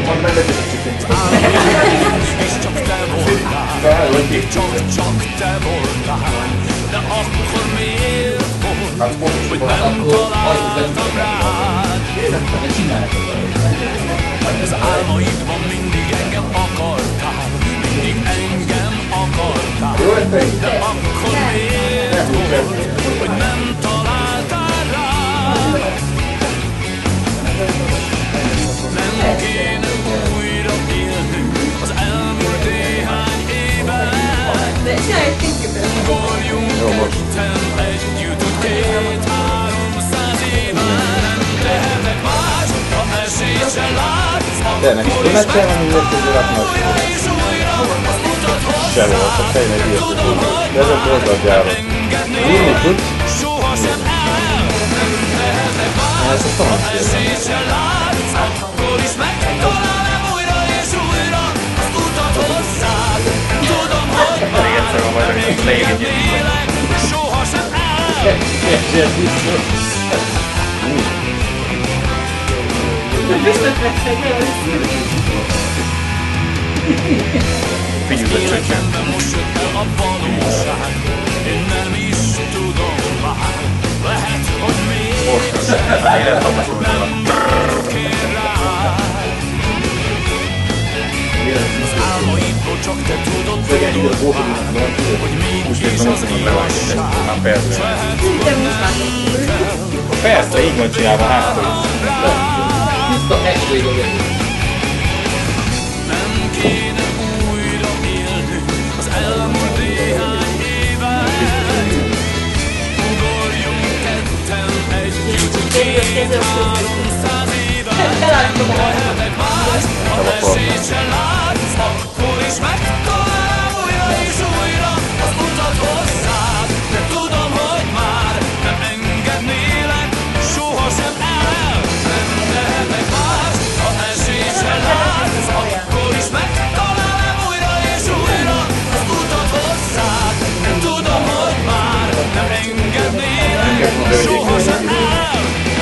Mondd meg, hogy és csak te voltál, mindig csak te voltál, de akkor miért volt, hogy nem találtam rád? Az álmaidban mindig engem akartál, mindig engem akartál, de akkor miért volt, hogy nem találtál rád? Nem kéne újra élnünk az elmúlt néhány évet. Ugorjunk ketten együtt, úgy 200-300 éven. Nem tehetek más, ha esélyt se látsz, akkor is megtalálom újra és újra az utat hozzá. Tudom, hogy már nem engednél, sohasem el. Nem tehetek más, ha esélyt se látsz, akkor is megtalálom újra és újra az utat hozzád. Tudom, hogy már nem engednélek, sohasem el. Életemben most jött el a valóság, én nem is tudom már. Lehet, hogy még nem kér rád. Az álmaidból csak te tudod már, hogy mégis az igazság. Persze, így van csinálva hátul. Nem kéne újra élnünk az elmúlt néhány évet. Ugorjunk ketten együtt 200-300 éven. Lehetek más, ha esélyt se látsz, akkor is megtalálom újra és újra az utat hozzád. De tudom, hogy már nem engednélek, sohasem el. Nem lehetek más, ha esélyt se látsz, akkor is megtalálom újra és újra az utat hozzád. De tudom, hogy már nem engednélek, sohasem el.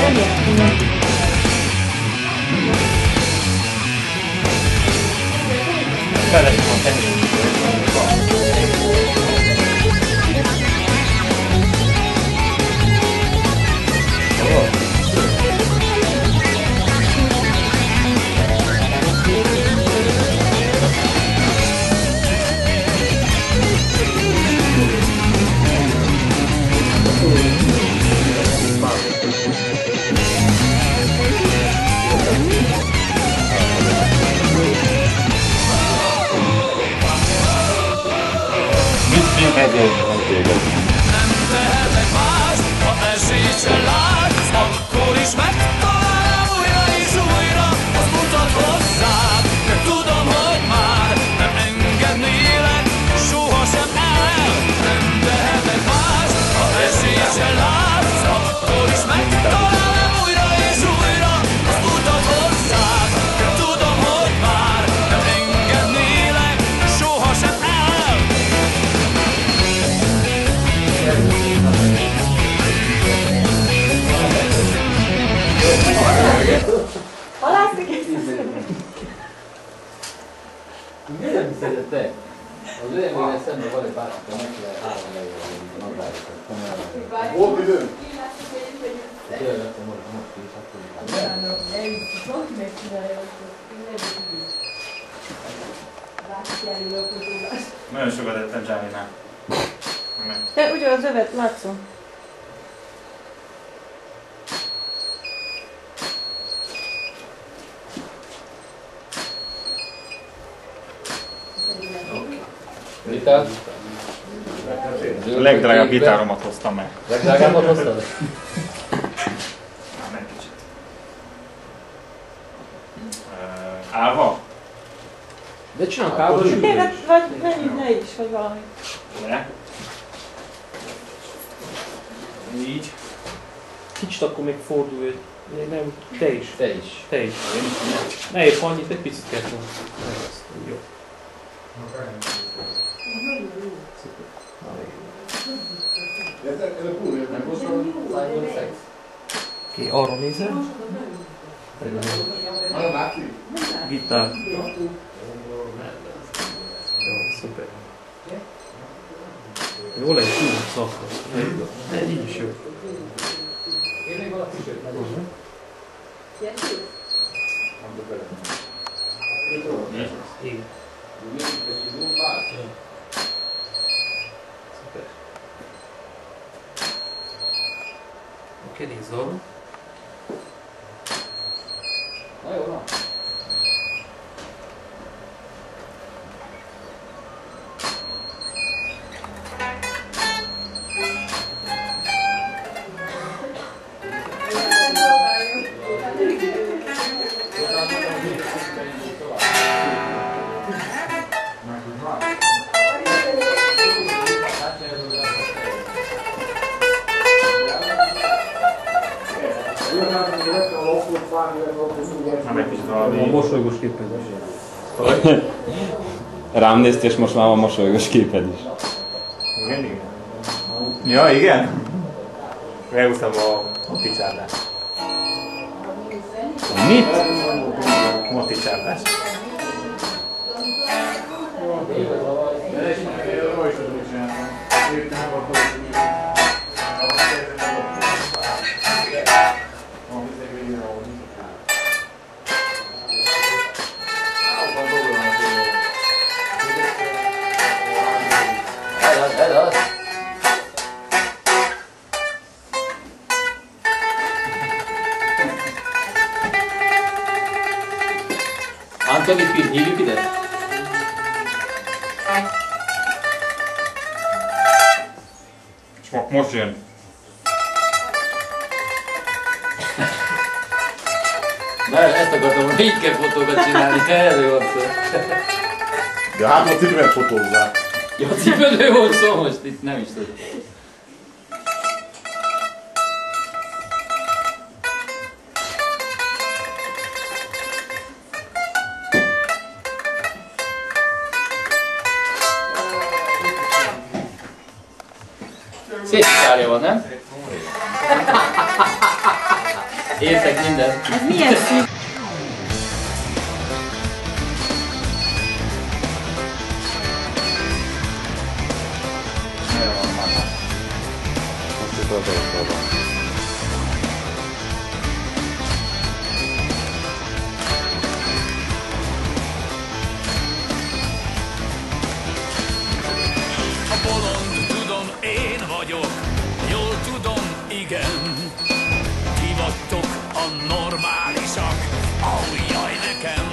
Nem tehetek más, ha esélyt se látsz, akkor is megtalálom újra és újra az utat hozzád. De tudom, hogy már nem engednélek, sohasem el. Nem tehetek más, ha esélyt se látsz, akkor is megtalálom újra és újra az utat hozzád. De tudom, hogy már nem engednélek, sohasem el. Halászik és Miért nem hiszed, hogy te? Az olyan vége szemben van egy bácsikra, meg lehet 3 levél nadrágokat. Volt időm? Tényleg lettem volna, most is, akkor is. Nagyon sokat ettem Gianninál. te ugyanaz övet látszom. Gitár? A legdrágább gitáromat hoztam meg. Legdrágábbat hoztad? Már egy kicsit. Állva? De csinálunk állva sűrűs. Tényleg, vagy ne is, vagy valami. Le. Így. Kicsit akkor még fordulj. Nem, te is. Te is. Te is. Ne érj annyit, egy picit kell volna. Jó. Nem hoztad Simon Sex? Oké, arra nézem. Gitár. Jó, szuper. Jó lesz, jó szakos. De így is jó. Én még valami kicsit nagyon. Igen. Szuper. Oké, nézzom. Na jó, na. Nem egy kicsit A valami... mosolygós képezés. Rám néztél, és most már van mosolygós képed is. Igen, igen. Ja, igen? Megúsztam a moticsárdás. Mit? Moticsárdás. Ez az. Antoni, hívjuk ide? És most jön. Na, ezt akartam, hogy így kell fotókat csinálni, erről van szó. De hát a cipőmet fotózzák. Ja, cipődő volt szó most, itt nem is tudom. Szép szárja van, nem? Értek mindent. Ez milyen szín? Most itt az. A bolond, tudom, én vagyok, jól tudom, igen. Ti vagytok a normálisak, ahujjaj nekem.